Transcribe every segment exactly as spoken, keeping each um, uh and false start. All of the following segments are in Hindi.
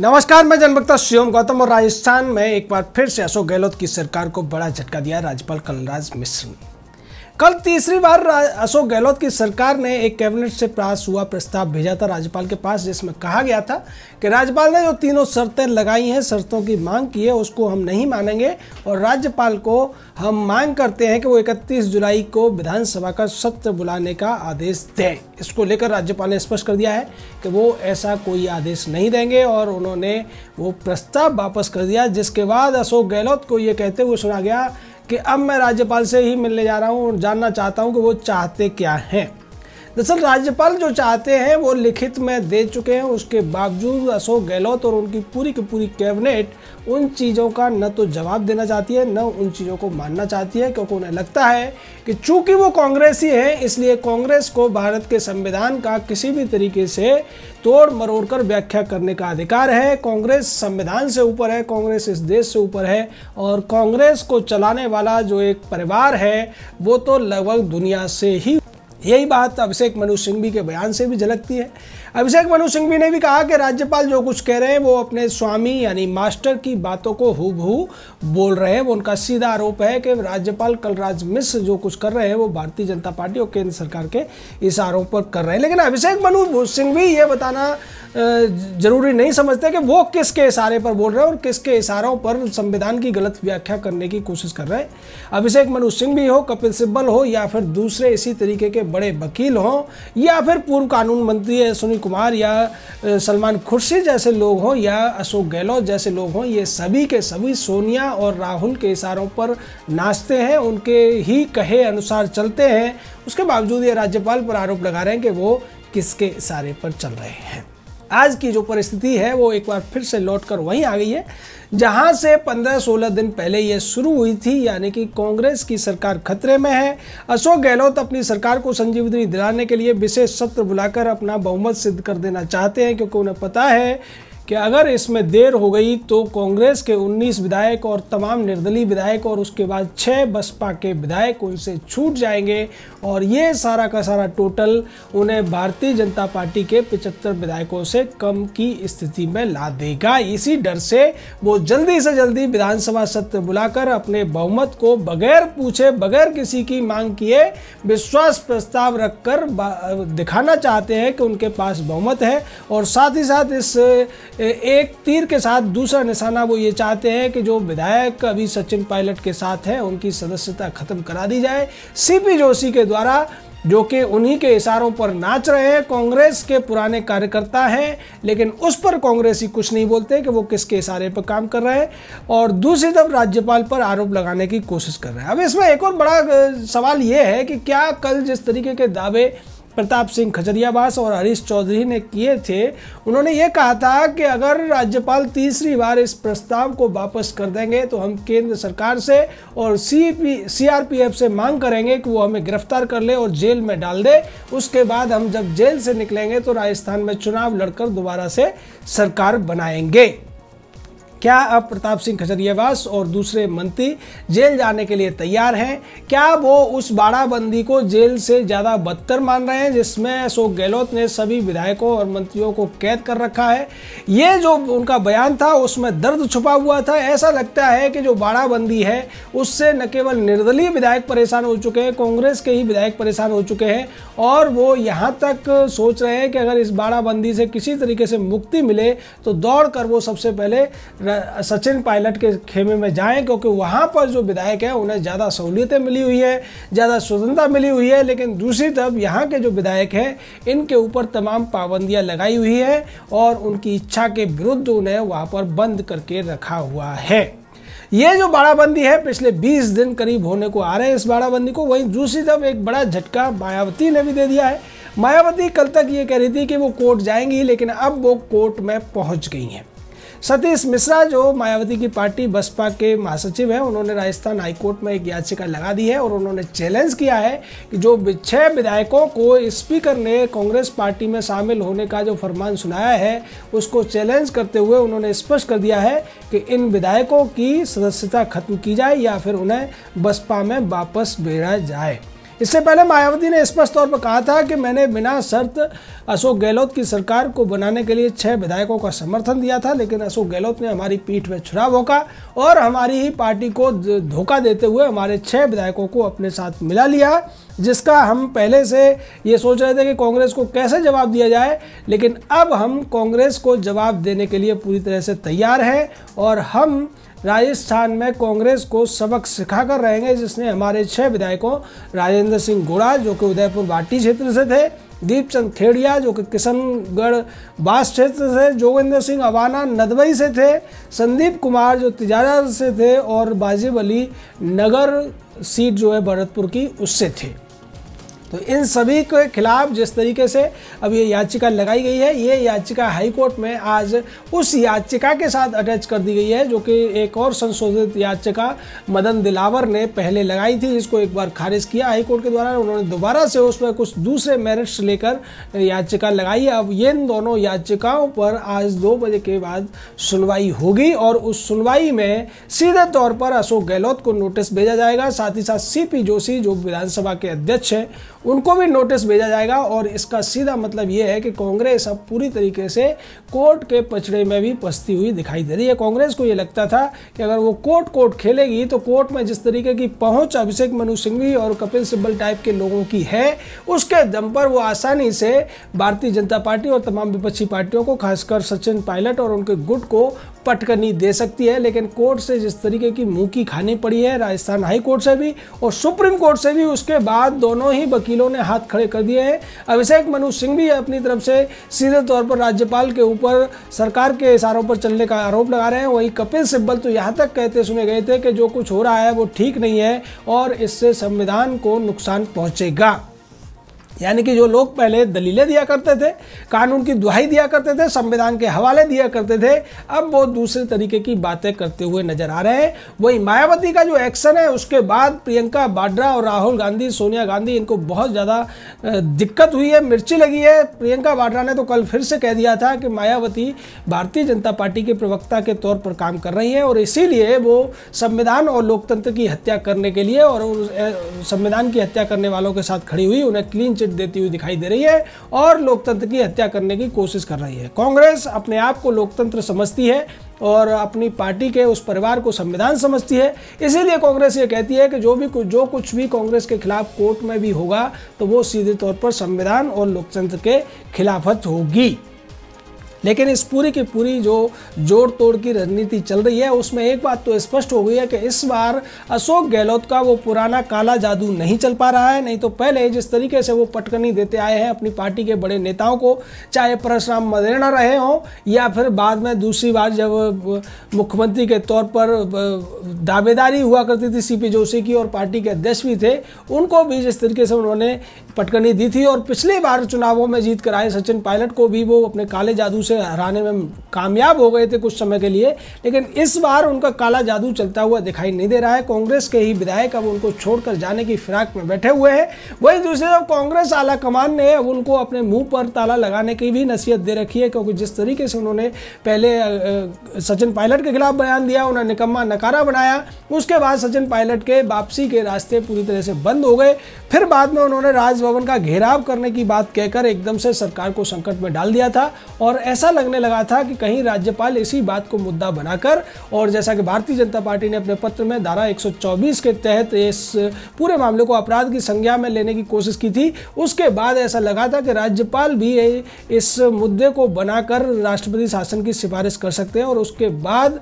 नमस्कार, मैं जनभक्ता शिवम गौतम और राजस्थान में एक बार फिर से अशोक गहलोत की सरकार को बड़ा झटका दिया राज्यपाल कलराज मिश्र ने। कल तीसरी बार अशोक गहलोत की सरकार ने एक कैबिनेट से पास हुआ प्रस्ताव भेजा था राज्यपाल के पास, जिसमें कहा गया था कि राज्यपाल ने जो तीनों शर्तें लगाई हैं, शर्तों की मांग की है, उसको हम नहीं मानेंगे और राज्यपाल को हम मांग करते हैं कि वो इकतीस जुलाई को विधानसभा का सत्र बुलाने का आदेश दें। इसको लेकर राज्यपाल ने स्पष्ट कर दिया है कि वो ऐसा कोई आदेश नहीं देंगे और उन्होंने वो प्रस्ताव वापस कर दिया, जिसके बाद अशोक गहलोत को ये कहते हुए सुना गया कि अब मैं राज्यपाल से ही मिलने जा रहा हूँ और जानना चाहता हूँ कि वो चाहते क्या हैं। दरअसल राज्यपाल जो चाहते हैं वो लिखित में दे चुके हैं, उसके बावजूद अशोक गहलोत और उनकी पूरी की पूरी कैबिनेट उन चीज़ों का न तो जवाब देना चाहती है, न उन चीज़ों को मानना चाहती है, क्योंकि उन्हें लगता है कि चूंकि वो कांग्रेसी है इसलिए कांग्रेस को भारत के संविधान का किसी भी तरीके से तोड़ मरोड़ कर व्याख्या करने का अधिकार है। कांग्रेस संविधान से ऊपर है, कांग्रेस इस देश से ऊपर है और कांग्रेस को चलाने वाला जो एक परिवार है वो तो लगभग दुनिया से ही। यही बात अभिषेक मनु सिंघवी के बयान से भी झलकती है। अभिषेक मनु सिंघवी ने भी कहा कि राज्यपाल जो कुछ कह रहे हैं वो अपने स्वामी यानी मास्टर की बातों को हूबहू बोल रहे हैं। वो उनका सीधा आरोप है कि राज्यपाल कलराज मिश्र जो कुछ कर रहे हैं वो भारतीय जनता पार्टी और केंद्र सरकार के इशारों पर कर रहे हैं। लेकिन अभिषेक मनु सिंघवी ये बताना जरूरी नहीं समझते कि वो किसके इशारे पर बोल रहे हैं और किसके इशारों पर संविधान की गलत व्याख्या करने की कोशिश कर रहे हैं। अभिषेक मनु सिंघवी हो, कपिल सिब्बल हो या फिर दूसरे इसी तरीके के बड़े वकील हों या फिर पूर्व कानून मंत्री सुनील कुमार या सलमान खुर्शीद जैसे लोग हों या अशोक गहलोत जैसे लोग हों, ये सभी के सभी सोनिया और राहुल के इशारों पर नाचते हैं, उनके ही कहे अनुसार चलते हैं। उसके बावजूद ये राज्यपाल पर आरोप लगा रहे हैं कि वो किसके इशारे पर चल रहे हैं। आज की जो परिस्थिति है वो एक बार फिर से लौटकर वहीं आ गई है जहां से पंद्रह सोलह दिन पहले ये शुरू हुई थी, यानी कि कांग्रेस की सरकार खतरे में है। अशोक गहलोत अपनी सरकार को संजीवनी दिलाने के लिए विशेष सत्र बुलाकर अपना बहुमत सिद्ध कर देना चाहते हैं, क्योंकि उन्हें पता है कि अगर इसमें देर हो गई तो कांग्रेस के उन्नीस विधायक और तमाम निर्दलीय विधायक और उसके बाद छह बसपा के विधायक उनसे छूट जाएंगे और ये सारा का सारा टोटल उन्हें भारतीय जनता पार्टी के पचहत्तर विधायकों से कम की स्थिति में ला देगा। इसी डर से वो जल्दी से जल्दी विधानसभा सत्र बुलाकर अपने बहुमत को बगैर पूछे, बगैर किसी की मांग किए विश्वास प्रस्ताव रखकर दिखाना चाहते हैं कि उनके पास बहुमत है। और साथ ही साथ इस एक तीर के साथ दूसरा निशाना वो ये चाहते हैं कि जो विधायक अभी सचिन पायलट के साथ हैं उनकी सदस्यता खत्म करा दी जाए सीपी जोशी के द्वारा, जो कि उन्हीं के इशारों पर नाच रहे हैं। कांग्रेस के पुराने कार्यकर्ता हैं लेकिन उस पर कांग्रेसी कुछ नहीं बोलते कि वो किसके इशारे पर काम कर रहे हैं और दूसरी तरफ राज्यपाल पर आरोप लगाने की कोशिश कर रहे हैं। अब इसमें एक और बड़ा सवाल ये है कि क्या कल जिस तरीके के दावे प्रताप सिंह खजरियावास और हरीश चौधरी ने किए थे, उन्होंने ये कहा था कि अगर राज्यपाल तीसरी बार इस प्रस्ताव को वापस कर देंगे तो हम केंद्र सरकार से और सी सीआरपीएफ से मांग करेंगे कि वो हमें गिरफ्तार कर ले और जेल में डाल दे। उसके बाद हम जब जेल से निकलेंगे तो राजस्थान में चुनाव लड़कर दोबारा से सरकार बनाएंगे। क्या अब प्रताप सिंह खजरियावास और दूसरे मंत्री जेल जाने के लिए तैयार हैं? क्या वो उस बाड़ाबंदी को जेल से ज़्यादा बदतर मान रहे हैं जिसमें अशोक गहलोत ने सभी विधायकों और मंत्रियों को कैद कर रखा है? ये जो उनका बयान था उसमें दर्द छुपा हुआ था। ऐसा लगता है कि जो बाड़ाबंदी है उससे न केवल निर्दलीय विधायक परेशान हो चुके हैं, कांग्रेस के ही विधायक परेशान हो चुके हैं और वो यहाँ तक सोच रहे हैं कि अगर इस बाड़ाबंदी से किसी तरीके से मुक्ति मिले तो दौड़ कर वो सबसे पहले सचिन पायलट के खेमे में जाएं, क्योंकि वहां पर जो विधायक है उन्हें ज़्यादा सहूलियतें मिली हुई है, ज़्यादा स्वतंत्रता मिली हुई है। लेकिन दूसरी तरफ यहाँ के जो विधायक हैं इनके ऊपर तमाम पाबंदियां लगाई हुई है और उनकी इच्छा के विरुद्ध उन्हें वहां पर बंद करके रखा हुआ है। ये जो बाड़ाबंदी है पिछले बीस दिन करीब होने को आ रहे हैं इस बाड़ाबंदी को। वहीं दूसरी तरफ एक बड़ा झटका मायावती ने भी दे दिया है। मायावती कल तक ये कह रही थी कि वो कोर्ट जाएंगी, लेकिन अब वो कोर्ट में पहुंच गई हैं। सतीश मिश्रा जो मायावती की पार्टी बसपा के महासचिव हैं, उन्होंने राजस्थान हाईकोर्ट में एक याचिका लगा दी है और उन्होंने चैलेंज किया है कि जो छह विधायकों को स्पीकर ने कांग्रेस पार्टी में शामिल होने का जो फरमान सुनाया है उसको चैलेंज करते हुए उन्होंने स्पष्ट कर दिया है कि इन विधायकों की सदस्यता खत्म की जाए या फिर उन्हें बसपा में वापस भेजा जाए। इससे पहले मायावती ने स्पष्ट तौर पर कहा था कि मैंने बिना शर्त अशोक गहलोत की सरकार को बनाने के लिए छह विधायकों का समर्थन दिया था, लेकिन अशोक गहलोत ने हमारी पीठ में छुरा भोंका और हमारी ही पार्टी को धोखा देते हुए हमारे छह विधायकों को अपने साथ मिला लिया, जिसका हम पहले से ये सोच रहे थे कि कांग्रेस को कैसे जवाब दिया जाए। लेकिन अब हम कांग्रेस को जवाब देने के लिए पूरी तरह से तैयार हैं और हम राजस्थान में कांग्रेस को सबक सिखा कर रहेंगे, जिसने हमारे छह विधायकों राजेंद्र सिंह गोड़ा जो कि उदयपुर भाटी क्षेत्र से थे, दीपचंद खेड़िया जो कि किशनगढ़ बास क्षेत्र से, जोगेंद्र सिंह अवाना नदवई से थे, संदीप कुमार जो तिजारा से थे और वाजिब अली नगर सीट जो है भरतपुर की उससे थे। तो इन सभी के खिलाफ जिस तरीके से अब ये याचिका लगाई गई है, ये याचिका हाईकोर्ट में आज उस याचिका के साथ अटैच कर दी गई है जो कि एक और संशोधित याचिका मदन दिलावर ने पहले लगाई थी, जिसको एक बार खारिज किया हाईकोर्ट के द्वारा। उन्होंने दोबारा से उसमें कुछ दूसरे मेरिट्स लेकर याचिका लगाई। अब ये इन दोनों याचिकाओं पर आज दो बजे के बाद सुनवाई होगी और उस सुनवाई में सीधे तौर पर अशोक गहलोत को नोटिस भेजा जाएगा, साथ ही साथ सी पी जोशी जो विधानसभा के अध्यक्ष हैं उनको भी नोटिस भेजा जाएगा। और इसका सीधा मतलब ये है कि कांग्रेस अब पूरी तरीके से कोर्ट के पचड़े में भी फंसती हुई दिखाई दे रही है। कांग्रेस को ये लगता था कि अगर वो कोर्ट कोर्ट खेलेगी तो कोर्ट में जिस तरीके की पहुंच अभिषेक मनु सिंघवी और कपिल सिब्बल टाइप के लोगों की है, उसके दम पर वो आसानी से भारतीय जनता पार्टी और तमाम विपक्षी पार्टियों को, खासकर सचिन पायलट और उनके गुट को पटकनी दे सकती है। लेकिन कोर्ट से जिस तरीके की मुंह की खानी पड़ी है, राजस्थान हाई कोर्ट से भी और सुप्रीम कोर्ट से भी, उसके बाद दोनों ही वकीलों ने हाथ खड़े कर दिए हैं। अभिषेक मनु सिंघवी अपनी तरफ से सीधे तौर पर राज्यपाल के ऊपर सरकार के इशारों पर चलने का आरोप लगा रहे हैं। वहीं कपिल सिब्बल तो यहाँ तक कहते सुने गए थे कि जो कुछ हो रहा है वो ठीक नहीं है और इससे संविधान को नुकसान पहुंचेगा। यानी कि जो लोग पहले दलीलें दिया करते थे, कानून की दुहाई दिया करते थे, संविधान के हवाले दिया करते थे, अब वो दूसरे तरीके की बातें करते हुए नजर आ रहे हैं। वही मायावती का जो एक्शन है उसके बाद प्रियंका वाड्रा और राहुल गांधी, सोनिया गांधी, इनको बहुत ज़्यादा दिक्कत हुई है, मिर्ची लगी है। प्रियंका वाड्रा ने तो कल फिर से कह दिया था कि मायावती भारतीय जनता पार्टी के प्रवक्ता के तौर पर काम कर रही हैं और इसीलिए वो संविधान और लोकतंत्र की हत्या करने के लिए और संविधान की हत्या करने वालों के साथ खड़ी हुई, उन्हें क्लीन चिट देती हुई दिखाई दे रही है और लोकतंत्र की हत्या करने की कोशिश कर रही है। कांग्रेस अपने आप को लोकतंत्र समझती है और अपनी पार्टी के उस परिवार को संविधान समझती है, इसीलिए कांग्रेस ये कहती है कि जो भी जो कुछ भी कांग्रेस के खिलाफ कोर्ट में भी होगा तो वो सीधे तौर पर संविधान और लोकतंत्र के खिलाफत होगी। लेकिन इस पूरी की पूरी जो जोड़ तोड़ की रणनीति चल रही है उसमें एक बात तो स्पष्ट हो गई है कि इस बार अशोक गहलोत का वो पुराना काला जादू नहीं चल पा रहा है। नहीं तो पहले जिस तरीके से वो पटकनी देते आए हैं अपनी पार्टी के बड़े नेताओं को, चाहे परशुराम मदेरणा रहे हों या फिर बाद में दूसरी बार जब मुख्यमंत्री के तौर पर दावेदारी हुआ करती थी सी पी जोशी की और पार्टी के अध्यक्ष भी थे, उनको भी जिस तरीके से उन्होंने पटकनी दी थी और पिछली बार चुनावों में जीत कर आए सचिन पायलट को भी वो अपने काले जादू से हराने में कामयाब हो गए थे कुछ समय के लिए। लेकिन इस बार उनका काला जादू चलता हुआ दिखाई नहीं दे रहा है। कांग्रेस के ही विधायक अब उनको छोड़कर जाने की फिराक में बैठे हुए हैं। वही दूसरी तरफ कांग्रेस आला कमान ने अब उनको अपने मुंह पर ताला लगाने की भी नसीहत दे रखी है, क्योंकि जिस तरीके से उन्होंने पहले सचिन पायलट के खिलाफ बयान दिया, उन्हें निकम्मा नकारा बनाया, उसके बाद सचिन पायलट के वापसी के रास्ते पूरी तरह से बंद हो गए। फिर बाद में उन्होंने राजभवन का घेराव करने की बात कहकर एकदम से सरकार को संकट में डाल दिया था और ऐसा लगने लगा था कि कहीं राज्यपाल इसी बात को मुद्दा बनाकर, और जैसा कि भारतीय जनता पार्टी ने अपने पत्र में धारा एक सौ चौबीस के तहत इस पूरे मामले को अपराध की संज्ञा में लेने की कोशिश की थी, उसके बाद ऐसा लगा था कि राज्यपाल भी इस मुद्दे को बनाकर राष्ट्रपति शासन की सिफारिश कर सकते हैं। और उसके बाद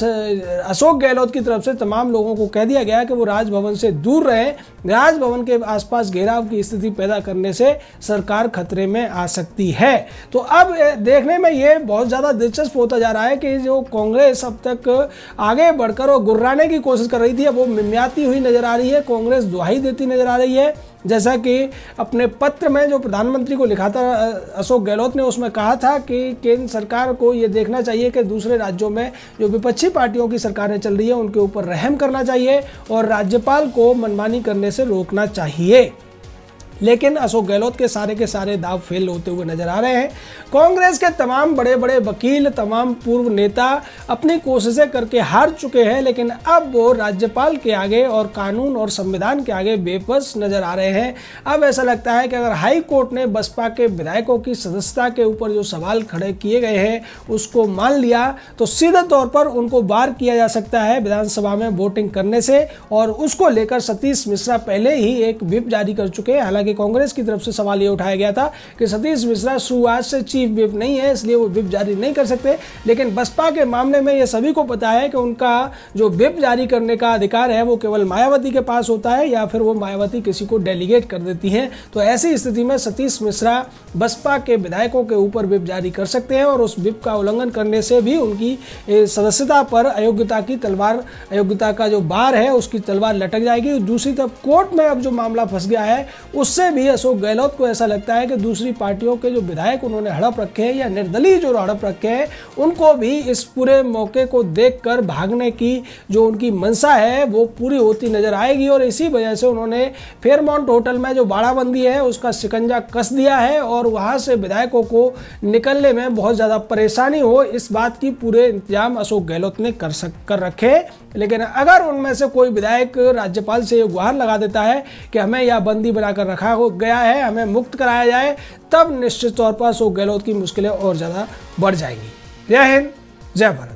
अशोक गहलोत की तरफ से तमाम लोगों को कह दिया गया कि वो राजभवन से दूर रहें, राजभवन के आसपास घेराव की स्थिति पैदा करने से सरकार खतरे में आ सकती है। तो अब देखने में ये बहुत ज़्यादा दिलचस्प होता जा रहा है कि जो कांग्रेस अब तक आगे बढ़कर और गुर्राने की कोशिश कर रही थी, अब वो मिमियाती हुई नजर आ रही है, कांग्रेस दुहाई देती नजर आ रही है। जैसा कि अपने पत्र में जो प्रधानमंत्री को लिखा था अशोक गहलोत ने, उसमें कहा था कि केंद्र सरकार को ये देखना चाहिए कि दूसरे राज्यों में जो विपक्षी पार्टियों की सरकारें चल रही है उनके ऊपर रहम करना चाहिए और राज्यपाल को मनमानी करने से रोकना चाहिए। लेकिन अशोक गहलोत के सारे के सारे दाव फेल होते हुए नजर आ रहे हैं। कांग्रेस के तमाम बड़े बड़े वकील, तमाम पूर्व नेता अपनी कोशिशें करके हार चुके हैं, लेकिन अब वो राज्यपाल के आगे और कानून और संविधान के आगे बेबस नजर आ रहे हैं। अब ऐसा लगता है कि अगर हाई कोर्ट ने बसपा के विधायकों की सदस्यता के ऊपर जो सवाल खड़े किए गए हैं उसको मान लिया तो सीधे तौर पर उनको बार किया जा सकता है विधानसभा में वोटिंग करने से, और उसको लेकर सतीश मिश्रा पहले ही एक व्हिप जारी कर चुके हैं। हालांकि कांग्रेस की तरफ से सवाल ये उठाया गया था कि सतीश मिश्रा शुरुआत से चीफ व्हिप नहीं है, इसलिए वो व्हिप जारी नहीं कर सकते, लेकिन बसपा के मामले में ये सभी को पता है कि उनका जो व्हिप जारी करने का अधिकार है वो केवल मायावती के पास होता है या फिर वो मायावती किसी को डेलीगेट कर देती हैं। तो ऐसी स्थिति में सतीश मिश्रा बसपा के विधायकों के ऊपर व्हिप जारी कर सकते हैं और उस व्हिप का उल्लंघन करने से भी उनकी सदस्यता पर अयोग्यता की तलवार, अयोग्यता का जो बार है उसकी तलवार लटक जाएगी। दूसरी तरफ कोर्ट में अब जो मामला फंस गया है उससे भी अशोक गहलोत को ऐसा लगता है कि दूसरी पार्टियों के जो विधायक उन्होंने हड़प रखे हैं या निर्दलीय जो हड़प रखे हैं उनको भी इस पूरे मौके को देखकर भागने की जो उनकी मंशा है वो पूरी होती नजर आएगी, और इसी वजह से उन्होंने फेयरमाउंट होटल में जो बाड़ाबंदी है उसका शिकंजा कस दिया है और वहां से विधायकों को निकलने में बहुत ज़्यादा परेशानी हो इस बात की पूरे इंतजाम अशोक गहलोत ने कर सक कर रखे। लेकिन अगर उनमें से कोई विधायक राज्यपाल से ये गुहार लगा देता है कि हमें यह बंदी बनाकर रखा गया है, हमें मुक्त कराया जाए, तब निश्चित तौर पर अशोक गहलोत की मुश्किलें और ज़्यादा बढ़ जाएंगी। जय हिंद, जय भारत।